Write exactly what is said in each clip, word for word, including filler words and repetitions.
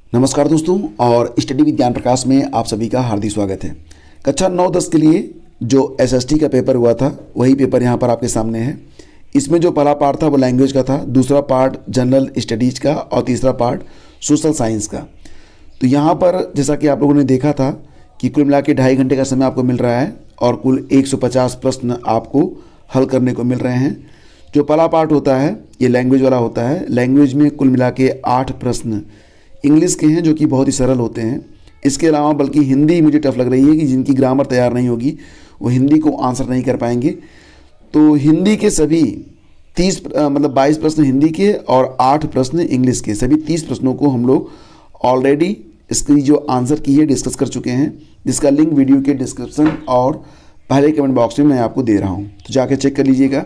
नमस्कार दोस्तों, और स्टडी विद ज्ञान प्रकाश में आप सभी का हार्दिक स्वागत है। कक्षा नौ दस के लिए जो एसएसटी का पेपर हुआ था वही पेपर यहाँ पर आपके सामने है। इसमें जो पहला पार्ट था वो लैंग्वेज का था, दूसरा पार्ट जनरल स्टडीज़ का और तीसरा पार्ट सोशल साइंस का। तो यहाँ पर जैसा कि आप लोगों ने देखा था कि कुल मिला के ढाई घंटे का समय आपको मिल रहा है और कुल एक सौ पचास प्रश्न आपको हल करने को मिल रहे हैं। जो पहला पार्ट होता है ये लैंग्वेज वाला होता है। लैंग्वेज में कुल मिला के आठ प्रश्न इंग्लिश के हैं जो कि बहुत ही सरल होते हैं। इसके अलावा बल्कि हिंदी मुझे टफ लग रही है कि जिनकी ग्रामर तैयार नहीं होगी वो हिंदी को आंसर नहीं कर पाएंगे। तो हिंदी के सभी तीस मतलब बाईस प्रश्न हिंदी के और आठ प्रश्न इंग्लिश के, सभी तीस प्रश्नों को हम लोग ऑलरेडी इसकी जो आंसर की है डिस्कस कर चुके हैं, जिसका लिंक वीडियो के डिस्क्रिप्शन और पहले कमेंट बॉक्स में मैं आपको दे रहा हूँ, तो जाके चेक कर लीजिएगा।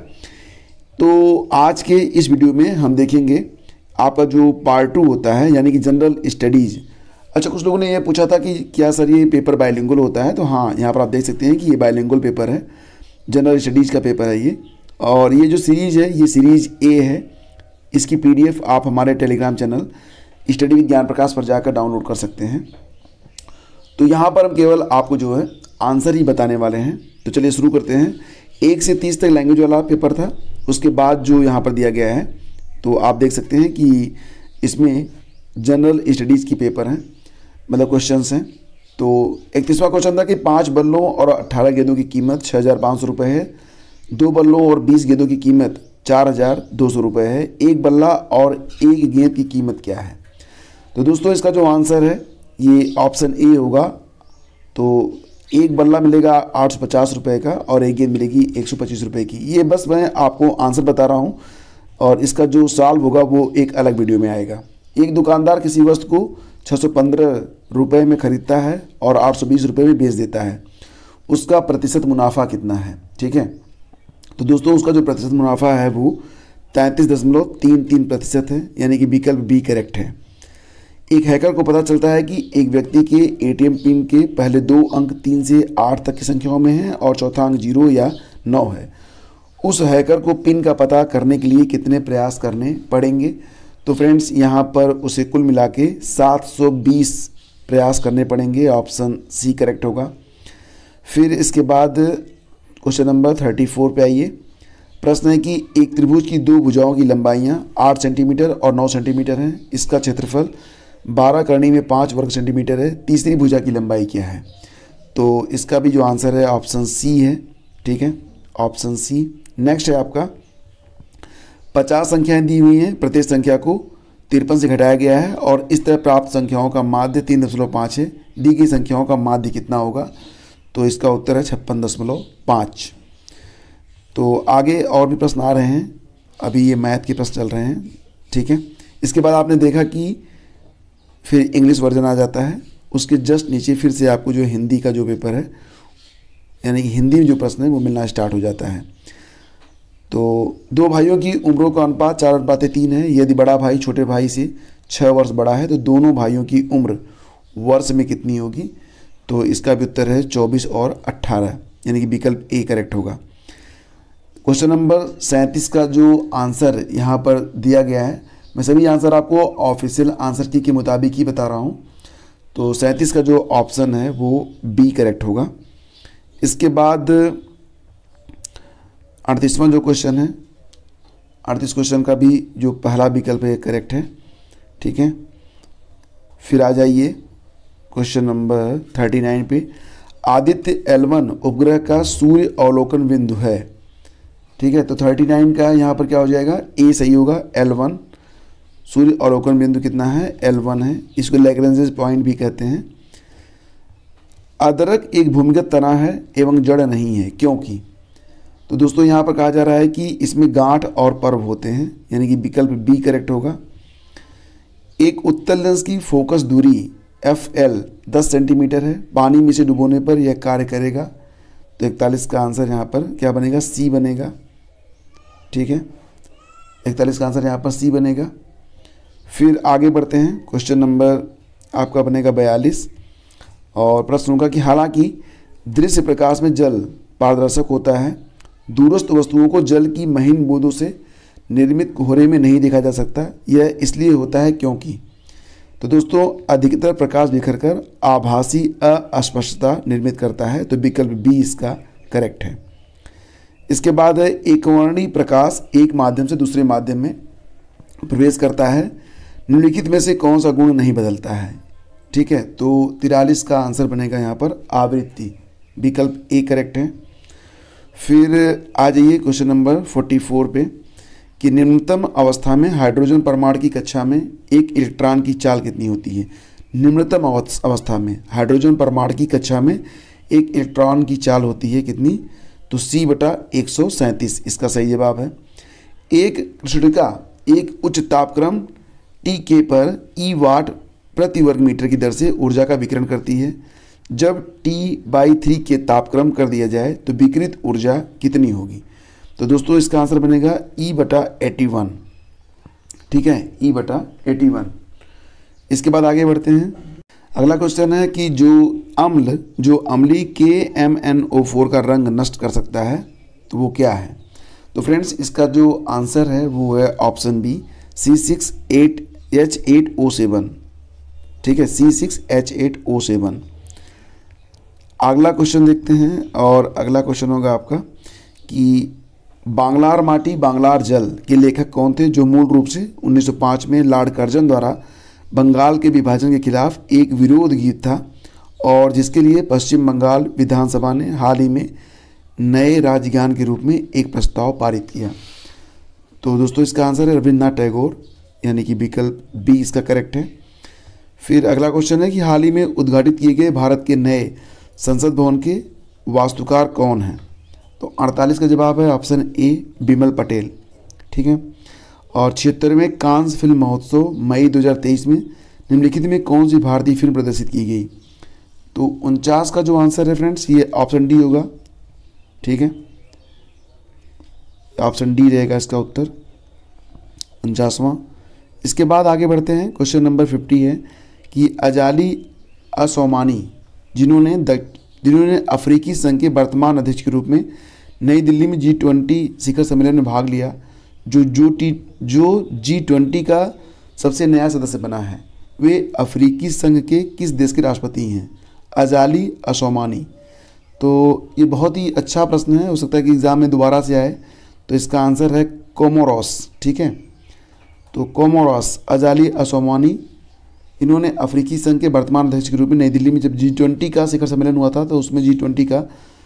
तो आज के इस वीडियो में हम देखेंगे आपका जो पार्ट टू होता है यानी कि जनरल स्टडीज़। अच्छा, कुछ लोगों ने ये पूछा था कि क्या सर ये पेपर बायलिंगुअल होता है, तो हाँ, यहाँ पर आप देख सकते हैं कि ये बायलिंगुअल पेपर है, जनरल स्टडीज़ का पेपर है ये। और ये जो सीरीज़ है ये सीरीज़ ए है। इसकी पीडीएफ आप हमारे टेलीग्राम चैनल स्टडी विद ज्ञान प्रकाश पर जाकर डाउनलोड कर सकते हैं। तो यहाँ पर हम केवल आपको जो है आंसर ही बताने वाले हैं। तो चलिए शुरू करते हैं। एक से तीस तक लैंग्वेज वाला पेपर था, उसके बाद जो यहाँ पर दिया गया है तो आप देख सकते हैं कि इसमें जनरल स्टडीज़ की पेपर हैं, मतलब क्वेश्चंस हैं। तो इकतीसवां क्वेश्चन था कि पाँच बल्लों और अट्ठारह गेंदों की कीमत छः हज़ार पाँच सौ रुपये है। दो बल्लों और बीस गेंदों की कीमत चार हज़ार दो सौ रुपये है। एक बल्ला और एक गेंद की कीमत क्या है? तो दोस्तों इसका जो आंसर है ये ऑप्शन ए होगा। तो एक बल्ला मिलेगा आठ सौ पचास रुपये का और एक गेंद मिलेगी एक सौ पच्चीस रुपये की। ये बस मैं आपको आंसर बता रहा हूँ और इसका जो सॉल्व होगा वो एक अलग वीडियो में आएगा। एक दुकानदार किसी वस्तु को छः सौ पंद्रह रुपये में ख़रीदता है और आठ सौ बीस रुपये में बेच देता है, उसका प्रतिशत मुनाफा कितना है? ठीक है, तो दोस्तों उसका जो प्रतिशत मुनाफा है वो तैंतीस दशमलव तीन तीन प्रतिशत है, यानी कि विकल्प बी करेक्ट है। एक हैकर को पता चलता है कि एक व्यक्ति के एटीएम पिन के पहले दो अंक तीन से आठ तक की संख्याओं में हैं और चौथा अंक जीरो या नौ है। उस हैकर को पिन का पता करने के लिए कितने प्रयास करने पड़ेंगे? तो फ्रेंड्स यहाँ पर उसे कुल मिला के सात सौ बीस प्रयास करने पड़ेंगे, ऑप्शन सी करेक्ट होगा। फिर इसके बाद क्वेश्चन नंबर थर्टी फोर पे आइए। प्रश्न है कि एक त्रिभुज की दो भुजाओं की लंबाइयाँ आठ सेंटीमीटर और नौ सेंटीमीटर हैं। इसका क्षेत्रफल बारह करनी में पाँच वर्ग सेंटीमीटर है। तीसरी भुजा की लंबाई क्या है? तो इसका भी जो आंसर है ऑप्शन सी है। ठीक है, ऑप्शन सी। नेक्स्ट है आपका पचास संख्याएं दी हुई हैं, प्रत्येक संख्या को तिरपन से घटाया गया है और इस तरह प्राप्त संख्याओं का माध्य तीन दशमलव पाँच है। दी गई संख्याओं का माध्य कितना होगा? तो इसका उत्तर है छप्पन दशमलव पाँच। तो आगे और भी प्रश्न आ रहे हैं, अभी ये मैथ के प्रश्न चल रहे हैं। ठीक है, इसके बाद आपने देखा कि फिर इंग्लिश वर्जन आ जाता है, उसके जस्ट नीचे फिर से आपको जो हिंदी का जो पेपर है यानी कि हिंदी में जो प्रश्न है वो मिलना स्टार्ट हो जाता है। तो दो भाइयों की उम्रों का अनुपात चार अनुपात तीन है। यदि बड़ा भाई छोटे भाई से छः वर्ष बड़ा है तो दोनों भाइयों की उम्र वर्ष में कितनी होगी? तो इसका भी उत्तर है चौबीस और अट्ठारह, यानी कि विकल्प ए करेक्ट होगा। क्वेश्चन नंबर सैंतीस का जो आंसर यहाँ पर दिया गया है, मैं सभी आंसर आपको ऑफिशियल आंसर की के मुताबिक ही बता रहा हूँ। तो सैंतीस का जो ऑप्शन है वो बी करेक्ट होगा। इसके बाद अड़तीसवां जो क्वेश्चन है, अड़तीस क्वेश्चन का भी जो पहला विकल्प है करेक्ट है। ठीक है, फिर आ जाइए क्वेश्चन नंबर थर्टी नाइन पे। आदित्य एल वन उपग्रह का सूर्य अवलोकन बिंदु है। ठीक है, तो थर्टी नाइन का यहाँ पर क्या हो जाएगा? ए सही होगा। एल वन सूर्य अवलोकन बिंदु कितना है? एल वन है। इसको लैग्रेंज पॉइंट भी कहते हैं। अदरक एक भूमिगत तना है एवं जड़ नहीं है, क्योंकि? तो दोस्तों यहाँ पर कहा जा रहा है कि इसमें गांठ और पर्व होते हैं, यानी कि विकल्प बी करेक्ट होगा। एक उत्तल लेंस की फोकस दूरी एफ एल दस सेंटीमीटर है। पानी में से डुबोने पर यह कार्य करेगा। तो इकतालीस का आंसर यहाँ पर क्या बनेगा? सी बनेगा। ठीक है, इकतालीस का आंसर यहाँ पर सी बनेगा। फिर आगे बढ़ते हैं, क्वेश्चन नंबर आपका बनेगा बयालीस और प्रश्न होगा कि हालांकि दृश्य प्रकाश में जल पारदर्शक होता है, दूरस्थ वस्तुओं को जल की महीन बूंदों से निर्मित कोहरे में नहीं देखा जा सकता। यह इसलिए होता है क्योंकि तो दोस्तों अधिकतर प्रकाश बिखरकर आभासी अस्पष्टता निर्मित करता है, तो विकल्प बी इसका करेक्ट है। इसके बाद है एकवर्णी प्रकाश एक माध्यम से दूसरे माध्यम में प्रवेश करता है, निम्नलिखित में से कौन सा गुण नहीं बदलता है। ठीक है, तो तिरालीस का आंसर बनेगा यहाँ पर आवृत्ति, विकल्प ए करेक्ट है। फिर आ जाइए क्वेश्चन नंबर फोर्टी फोर पे कि निम्नतम अवस्था में हाइड्रोजन परमाणु की कक्षा में एक इलेक्ट्रॉन की चाल कितनी होती है। निम्नतम अवस्था में हाइड्रोजन परमाणु की कक्षा में एक इलेक्ट्रॉन की चाल होती है कितनी, तो सी बटा एक सौ सैंतीस इसका सही जवाब है। एक कृष्णिका एक उच्च तापक्रम टी के पर ई वाट प्रति वर्ग मीटर की दर से ऊर्जा का विकिरण करती है। जब टी बाई थ्री के तापक्रम कर दिया जाए तो विकिरित ऊर्जा कितनी होगी। तो दोस्तों इसका आंसर बनेगा ई बटा एटी वन। ठीक है, ई बटा एटी वन। इसके बाद आगे बढ़ते हैं। अगला क्वेश्चन है कि जो अम्ल जो अम्लीय के एम एन ओ फोर का रंग नष्ट कर सकता है तो वो क्या है। तो फ्रेंड्स इसका जो आंसर है वो है option B C six eight H eight O seven. ठीक है, C six H eight O seven. अगला क्वेश्चन देखते हैं और अगला क्वेश्चन होगा आपका कि बांग्लार माटी बांग्लार जल के लेखक कौन थे, जो मूल रूप से उन्नीस सौ पाँच में लॉर्ड कर्जन द्वारा बंगाल के विभाजन के खिलाफ एक विरोध गीत था और जिसके लिए पश्चिम बंगाल विधानसभा ने हाल ही में नए राज्यगान के रूप में एक प्रस्ताव पारित किया। तो दोस्तों इसका आंसर है रविन्द्रनाथ टैगोर, यानी कि विकल्प बी इसका करेक्ट है। फिर अगला क्वेश्चन है कि हाल ही में उद्घाटित किए गए भारत के नए संसद भवन के वास्तुकार कौन हैं। तो अड़तालीस का जवाब है ऑप्शन ए बिमल पटेल। ठीक है, और छिहत्तरवें कांस फिल्म महोत्सव मई दो हज़ार तेईस में निम्नलिखित में कौन सी भारतीय फिल्म प्रदर्शित की गई। तो उनचास का जो आंसर है फ्रेंड्स ये ऑप्शन डी होगा। ठीक है, ऑप्शन डी रहेगा इसका उत्तर, उनचासवां। इसके बाद आगे बढ़ते हैं। क्वेश्चन नंबर फिफ्टी है कि अजाली असोमानी जिन्होंने जिन्होंने अफ्रीकी संघ के वर्तमान अध्यक्ष के रूप में नई दिल्ली में जी ट्वेंटी शिखर सम्मेलन में भाग लिया, जो जो टी जो जी ट्वेंटी का सबसे नया सदस्य बना है, वे अफ्रीकी संघ के किस देश के राष्ट्रपति हैं। Azali Assoumani. तो ये बहुत ही अच्छा प्रश्न है, हो सकता है कि एग्ज़ाम में दोबारा से आए। तो इसका आंसर है कोमोरोस। ठीक है, तो कोमोरोस अजाली असोमानी इन्होंने अफ्रीकी संघ के वर्तमान अध्यक्ष के रूप में नई दिल्ली में जब जी ट्वेंटी का शिखर सम्मेलन हुआ था तो उसमें जी ट्वेंटी का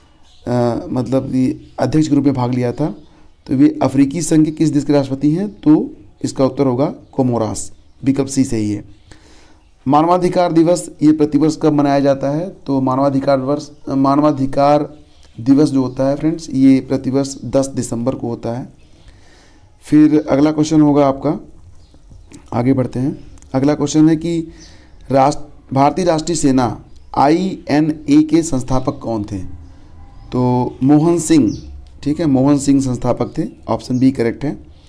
आ, मतलब अध्यक्ष के रूप में भाग लिया था। तो वे अफ्रीकी संघ के किस देश के राष्ट्रपति हैं, तो इसका उत्तर होगा कोमोरास, विकल्प सी सही है। मानवाधिकार दिवस ये प्रतिवर्ष कब मनाया जाता है। तो मानवाधिकार वर्ष मानवाधिकार दिवस जो होता है फ्रेंड्स ये प्रतिवर्ष दस दिसंबर को होता है। फिर अगला क्वेश्चन होगा आपका, आगे बढ़ते हैं। अगला क्वेश्चन है कि राष्ट्र भारतीय राष्ट्रीय सेना आई एन ए के संस्थापक कौन थे। तो मोहन सिंह। ठीक है, मोहन सिंह संस्थापक थे, ऑप्शन बी करेक्ट है।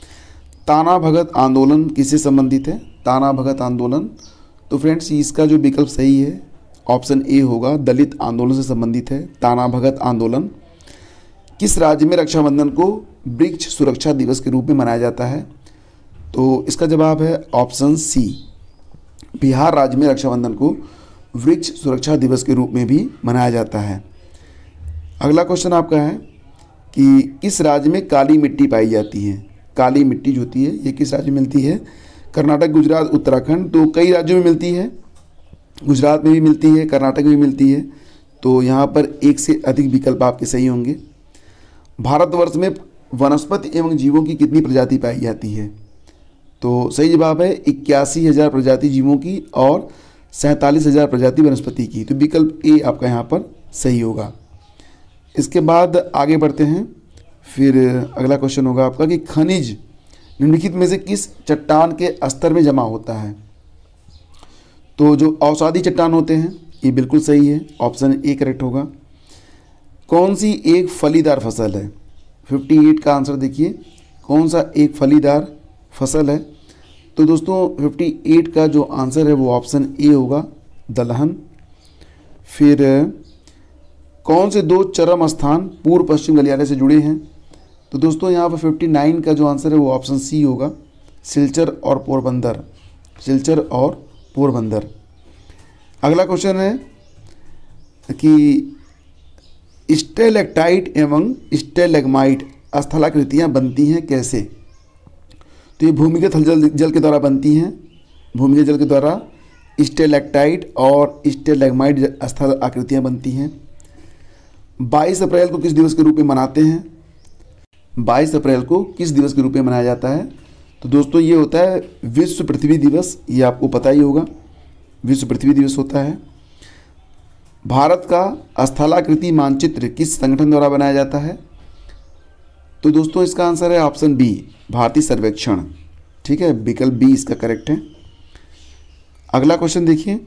ताना भगत आंदोलन किससे संबंधित है। ताना भगत आंदोलन, तो फ्रेंड्स इसका जो विकल्प सही है ऑप्शन ए होगा, दलित आंदोलन से संबंधित है ताना भगत आंदोलन। किस राज्य में रक्षाबंधन को वृक्ष सुरक्षा दिवस के रूप में मनाया जाता है। तो इसका जवाब है ऑप्शन सी, बिहार राज्य में रक्षाबंधन को वृक्ष सुरक्षा दिवस के रूप में भी मनाया जाता है। अगला क्वेश्चन आपका है कि किस राज्य में काली मिट्टी पाई जाती है। काली मिट्टी जो होती है ये किस राज्य में मिलती है। कर्नाटक, गुजरात, उत्तराखंड। तो कई राज्यों में मिलती है, गुजरात में भी मिलती है, कर्नाटक में भी मिलती है। तो यहाँ पर एक से अधिक विकल्प आपके सही होंगे। भारतवर्ष में वनस्पति एवं जीवों की कितनी प्रजाति पाई जाती है। तो सही जवाब है इक्यासी हज़ार प्रजाति जीवों की और सैंतालीस हज़ार प्रजाति वनस्पति की। तो विकल्प ए आपका यहाँ पर सही होगा। इसके बाद आगे बढ़ते हैं। फिर अगला क्वेश्चन होगा आपका कि खनिज निम्नलिखित में से किस चट्टान के स्तर में जमा होता है। तो जो औषधि चट्टान होते हैं ये बिल्कुल सही है, ऑप्शन ए करेक्ट होगा। कौन सी एक फलीदार फसल है। अट्ठावन का आंसर देखिए, कौन सा एक फलीदार फसल है। तो दोस्तों अट्ठावन का जो आंसर है वो ऑप्शन ए होगा, दलहन। फिर कौन से दो चरम स्थान पूर्व पश्चिम गलियारे से जुड़े हैं। तो दोस्तों यहाँ पर उनसठ का जो आंसर है वो ऑप्शन सी होगा, सिलचर और पोरबंदर। सिलचर और पोरबंदर। अगला क्वेश्चन है कि स्टेलेक्टाइट एवं स्टेलेग्माइट स्थलाकृतियाँ बनती हैं कैसे? तो ये भूमिगत जल जल के द्वारा बनती हैं, भूमिगत जल के द्वारा स्टेलेक्टाइट और स्टेलेग्माइट स्थल आकृतियाँ बनती हैं। बाईस अप्रैल को किस दिवस के रूप में मनाते हैं? बाईस अप्रैल को किस दिवस के रूप में मनाया जाता है? तो दोस्तों ये होता है विश्व पृथ्वी दिवस, ये आपको पता ही होगा, विश्व पृथ्वी दिवस होता है। भारत का स्थलाकृति मानचित्र किस संगठन द्वारा बनाया जाता है? तो दोस्तों इसका आंसर है ऑप्शन बी, भारतीय सर्वेक्षण। ठीक है, विकल्प बी इसका करेक्ट है। अगला क्वेश्चन देखिए,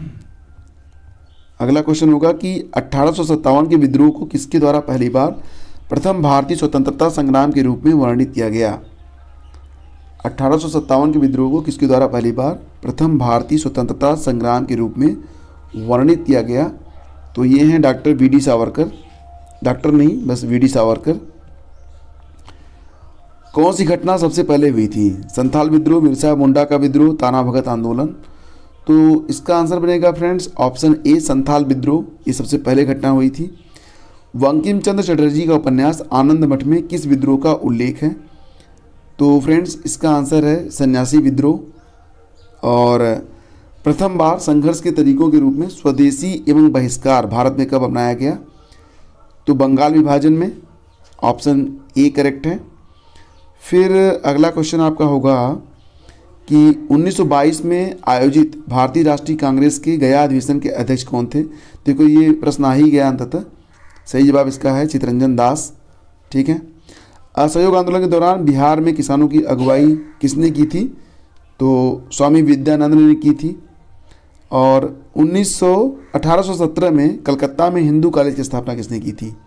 अगला क्वेश्चन होगा कि अठारह सौ सत्तावन के विद्रोह को किसके द्वारा पहली बार प्रथम भारतीय स्वतंत्रता संग्राम के रूप में वर्णित किया गया? अठारह सौ सत्तावन के विद्रोह को किसके द्वारा पहली बार प्रथम भारतीय स्वतंत्रता संग्राम के रूप में वर्णित किया गया? तो ये हैं doctor V D Savarkar, doctor नहीं बस वी डी सावरकर। कौन सी घटना सबसे पहले हुई थी? संथाल विद्रोह, बिरसा मुंडा का विद्रोह, ताना भगत आंदोलन? तो इसका आंसर बनेगा फ्रेंड्स ऑप्शन ए, संथाल विद्रोह, ये सबसे पहले घटना हुई थी। बंकिम चंद्र चटर्जी का उपन्यास आनंद मठ में किस विद्रोह का उल्लेख है? तो फ्रेंड्स इसका आंसर है सन्यासी विद्रोह। और प्रथम बार संघर्ष के तरीकों के रूप में स्वदेशी एवं बहिष्कार भारत में कब अपनाया गया? तो बंगाल विभाजन में, ऑप्शन ए करेक्ट है। फिर अगला क्वेश्चन आपका होगा कि उन्नीस सौ बाईस में आयोजित भारतीय राष्ट्रीय कांग्रेस के गया अधिवेशन के अध्यक्ष कौन थे? देखो ये प्रश्न आ ही गया अंततः, सही जवाब इसका है चितरंजन दास। ठीक है। असहयोग आंदोलन के दौरान बिहार में किसानों की अगुवाई किसने की थी? तो स्वामी विद्यानंद ने की थी। और उन्नीस सौ अठारह सौ सत्रह में कलकत्ता में हिंदू कॉलेज की स्थापना किसने की थी?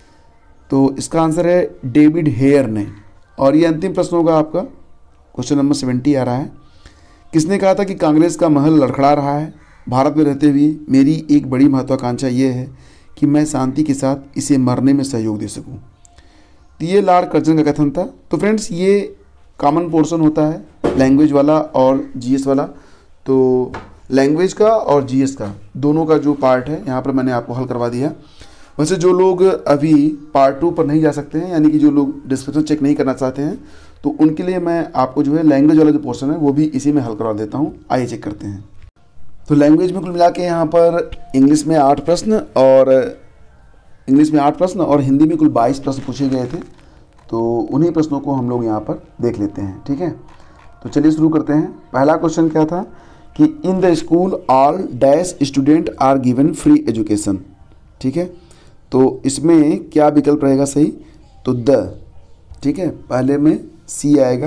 तो इसका आंसर है डेविड हेयर ने। और ये अंतिम प्रश्न होगा आपका, क्वेश्चन नंबर सेवेंटी आ रहा है। किसने कहा था कि कांग्रेस का महल लड़खड़ा रहा है? भारत में रहते हुए मेरी एक बड़ी महत्वाकांक्षा ये है कि मैं शांति के साथ इसे मरने में सहयोग दे सकूं। तो ये लॉर्ड कर्जन का कथन था। तो फ्रेंड्स ये कॉमन पोर्शन होता है लैंग्वेज वाला और जीएस वाला। तो लैंग्वेज का और जीएस का दोनों का जो पार्ट है यहाँ पर मैंने आपको हल करवा दिया। वैसे जो लोग अभी पार्ट टू पर नहीं जा सकते हैं, यानी कि जो लोग डिस्क्रिप्शन चेक नहीं करना चाहते हैं, तो उनके लिए मैं आपको जो है लैंग्वेज वाला जो पोर्शन है वो भी इसी में हल करवा देता हूँ। आइए चेक करते हैं। तो लैंग्वेज में कुल मिला के यहाँ पर इंग्लिश में आठ प्रश्न और इंग्लिश में आठ प्रश्न और हिंदी में कुल बाईस प्रश्न पूछे गए थे। तो उन्हीं प्रश्नों को हम लोग यहाँ पर देख लेते हैं। ठीक है, तो चलिए शुरू करते हैं। पहला क्वेश्चन क्या था कि in the school all dash student are given free education. ठीक है, तो इसमें क्या विकल्प रहेगा सही? तो द, ठीक है, पहले में सी आएगा।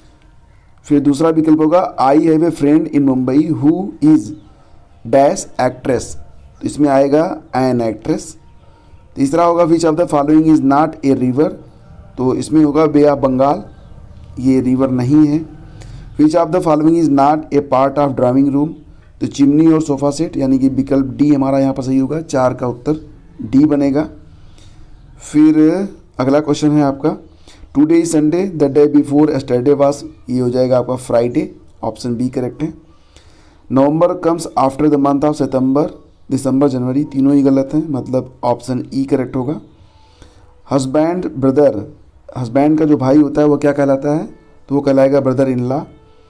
फिर दूसरा विकल्प होगा I have a friend in Mumbai who is dash actress, तो इसमें आएगा एन एक्ट्रेस। तीसरा होगा which of the following is not a river, तो इसमें होगा बे ऑफ बंगाल, ये रिवर नहीं है। Which of the following is not a part of drawing room, तो चिमनी और सोफा सेट, यानी कि विकल्प डी हमारा यहाँ पर सही होगा। चार का उत्तर डी बनेगा। फिर अगला क्वेश्चन है आपका today is Sunday the day before yesterday was, ये हो जाएगा आपका फ्राइडे, ऑप्शन बी करेक्ट है। November comes after the month of September, दिसंबर जनवरी, तीनों ही गलत हैं, मतलब ऑप्शन ई करेक्ट होगा। हस्बैंड ब्रदर, हस्बैंड का जो भाई होता है वो क्या कहलाता है? तो वो कहलाएगा brother in law.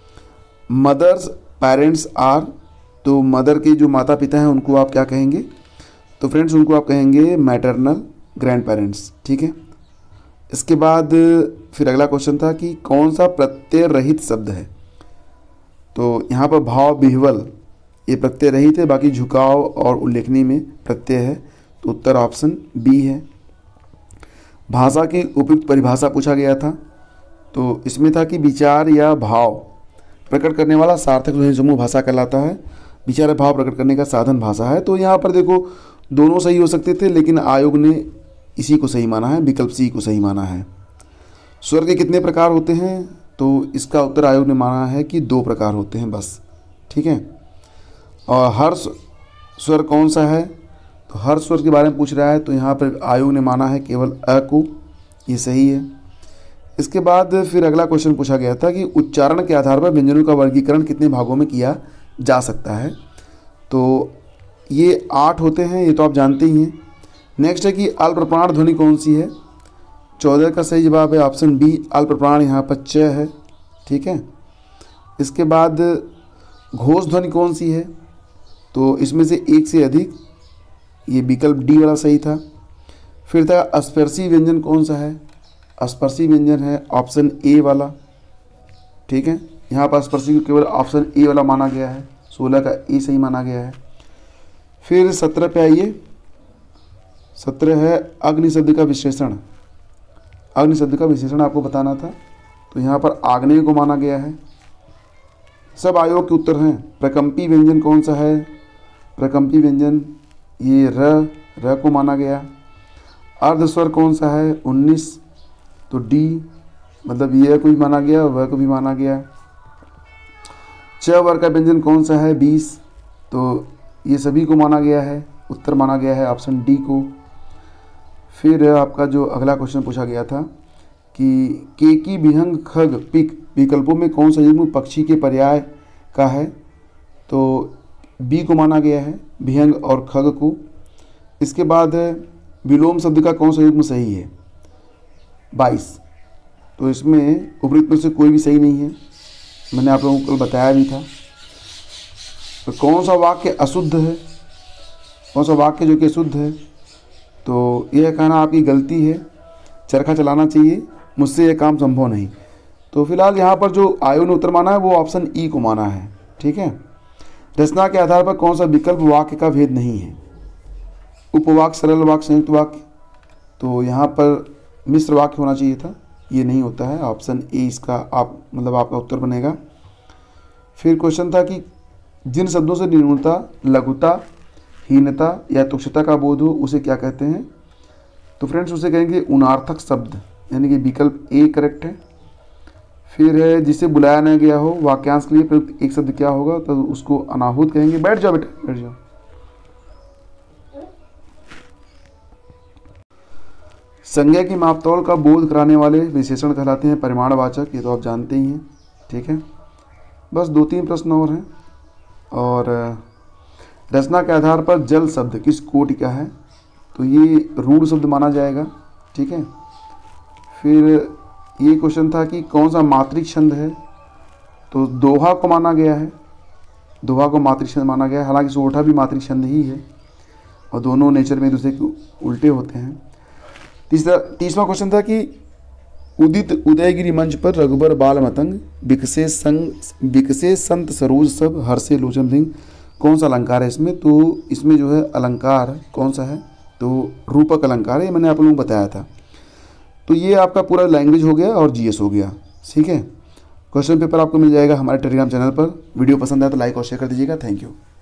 Mother's parents are, तो मदर के जो माता पिता हैं उनको आप क्या कहेंगे? तो फ्रेंड्स उनको आप कहेंगे मैटरनल ग्रैंड पेरेंट्स। ठीक है, इसके बाद फिर अगला क्वेश्चन था कि कौन सा प्रत्यय रहित शब्द है? तो यहाँ पर भाव विह्वल ये प्रत्यय रहित है, बाकी झुकाव और उल्लेखनीय में प्रत्यय है, तो उत्तर ऑप्शन बी है। भाषा की उपयुक्त परिभाषा पूछा गया था, तो इसमें था कि विचार या भाव प्रकट करने वाला सार्थक ध्वनि समूह भाषा कहलाता है। विचार भाव प्रकट करने का साधन भाषा है। तो यहाँ पर देखो दोनों सही हो सकते थे, लेकिन आयोग ने इसी को सही माना है, विकल्प सी को सही माना है। स्वर के कितने प्रकार होते हैं? तो इसका उत्तर आयोग ने माना है कि दो प्रकार होते हैं बस। ठीक है, और हर स्वर कौन सा है? तो हर स्वर के बारे में पूछ रहा है, तो यहाँ पर आयोग ने माना है केवल अ को, ये सही है। इसके बाद फिर अगला क्वेश्चन पूछा गया था कि उच्चारण के आधार पर व्यंजनों का वर्गीकरण कितने भागों में किया जा सकता है। तो ये आठ होते हैं, ये तो आप जानते ही हैं। नेक्स्ट है कि अल्पप्राण ध्वनि कौन सी है। चौदह का सही जवाब है ऑप्शन बी, अल्पप्राण यहाँ पर च है। ठीक है, इसके बाद घोष ध्वनि कौन सी है, तो इसमें से एक से अधिक, ये विकल्प डी वाला सही था। फिर था स्पर्शी व्यंजन कौन सा है, स्पर्शी व्यंजन है ऑप्शन ए वाला। ठीक है, यहाँ पर स्पर्शी को केवल ऑप्शन ए वाला माना गया है, सोलह का ए सही माना गया है। फिर सत्रह पे आइए, सत्रह है अग्नि शब्द का विशेषण। अग्नि शब्द का विशेषण आपको बताना था, तो यहाँ पर आग्नेय को माना गया है। सब आयोग के उत्तर हैं। प्रकंपी व्यंजन कौन सा है, प्रकंपी व्यंजन ये र र को माना गया। अर्धस्वर कौन सा है, उन्नीस, तो डी, मतलब ये को भी माना गया, वह को भी माना गया। च वर्ग का व्यंजन कौन सा है, बीस, तो ये सभी को माना गया है, उत्तर माना गया है ऑप्शन डी को। फिर आपका जो अगला क्वेश्चन पूछा गया था कि केकी विहंग खग पिक विकल्पों में कौन सा युग्म पक्षी के पर्याय का है, तो बी को माना गया है, विहंग और खग को। इसके बाद है विलोम शब्द का कौन सा युग्म सही है, बाईस, तो इसमें उपरोक्त में से कोई भी सही नहीं है, मैंने आप लोगों को कल बताया भी था। तो कौन सा वाक्य अशुद्ध है, कौन सा वाक्य जो कि अशुद्ध है, तो यह कहना आपकी गलती है, चरखा चलाना चाहिए, मुझसे यह काम संभव नहीं। तो फिलहाल यहाँ पर जो आयोग ने उत्तर माना है वो ऑप्शन ई को माना है। ठीक है, रचना के आधार पर कौन सा विकल्प वाक्य का भेद नहीं है, उपवाक्य, सरल वाक्य, संयुक्त वाक्य, तो यहाँ पर मिश्र वाक्य होना चाहिए था, ये नहीं होता है, ऑप्शन ए इसका आप मतलब आपका उत्तर बनेगा। फिर क्वेश्चन था कि जिन शब्दों से न्यूनता, लघुता, हीनता या तुच्छता का बोध हो उसे क्या कहते हैं, तो फ्रेंड्स उसे कहेंगे उनार्थक शब्द, यानी कि विकल्प ए करेक्ट है। फिर है जिसे बुलाया न गया हो, वाक्यांश के लिए प्रयुक्त एक शब्द क्या होगा, तो उसको अनाहुत कहेंगे। बैठ जाओ बेटा, बैठ जाओ। संज्ञा की मापतौल का बोध कराने वाले विशेषण कहलाते हैं परिमाणवाचक, ये तो आप जानते ही हैं। ठीक है, बस दो तीन प्रश्न और हैं। और रचना के आधार पर जल शब्द किस कोटि का है, तो ये रूढ़ शब्द माना जाएगा। ठीक है, फिर ये क्वेश्चन था कि कौन सा मात्रिक छंद है, तो दोहा को माना गया है, दोहा को मात्रिक छंद माना गया है, हालांकि सोठा भी मात्रिक छंद ही है और दोनों नेचर में दूसरे के उल्टे होते हैं। तीसरा तीसरा क्वेश्चन था कि उदित उदयगिरी मंच पर रघुबर बाल मतंग विकसे संग विकसे संत सरोज सब हर्षे लोचन रिंग, कौन सा अलंकार है इसमें, तो इसमें जो है अलंकार कौन सा है, तो रूपक अलंकार है, मैंने आप लोगों को बताया था। तो ये आपका पूरा लैंग्वेज हो गया और जीएस हो गया। ठीक है, क्वेश्चन पेपर आपको मिल जाएगा हमारे टेलीग्राम चैनल पर। वीडियो पसंद आए तो लाइक और शेयर कर दीजिएगा। Thank you.